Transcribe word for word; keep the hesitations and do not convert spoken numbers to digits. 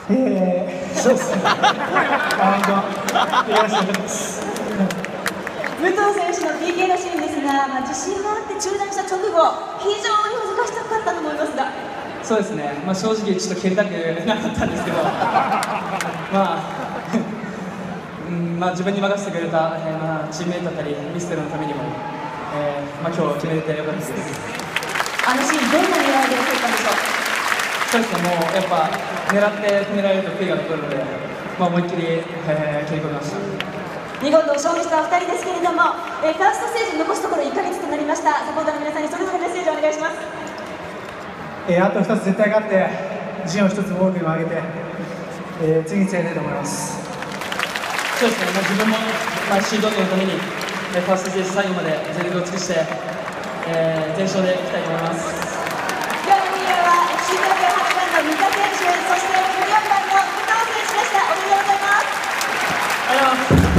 えー、そうですね。マウンドやらせてもらいます。 武藤選手の ピーケー のシーンですが、まあ、自信があって中断した直後、非常に難しかったと思いますが。 そうですね、まあ、正直ちょっと蹴りたくなかったんですけど、まあ、うんまあ、自分に任せてくれた、えーまあ、チームメイトだったり、ミステルのためにも、えーまあ、今日決めれてよかったです。 あのシーン、どんな狙いで蹴ったんでしょう。 そうですね、もうやっぱ狙って決められると悔いが残るので、まあ、思いっきり、えー、蹴り込みました。 見事勝利したふたりですけれども、えー、ファーストステージに残すところいっかげつとなりました。サポーターの皆さんにそれぞれメッセージをお願いします。 えー、あとふたつ絶対勝って順位をひとつ多くにも上げて、えー、次につなげたいと思います。 そうですね、まあ、自分も、まあ、シード権のために、えー、ファーストステージ最後まで全力を尽くして、えー、全勝でいきたいと思います。 今日のヒーローは エフシー 東京はちばんの三田選手、そしてじゅうよんばんの武藤選手でした。おめでとうございます。 ありがとうございます。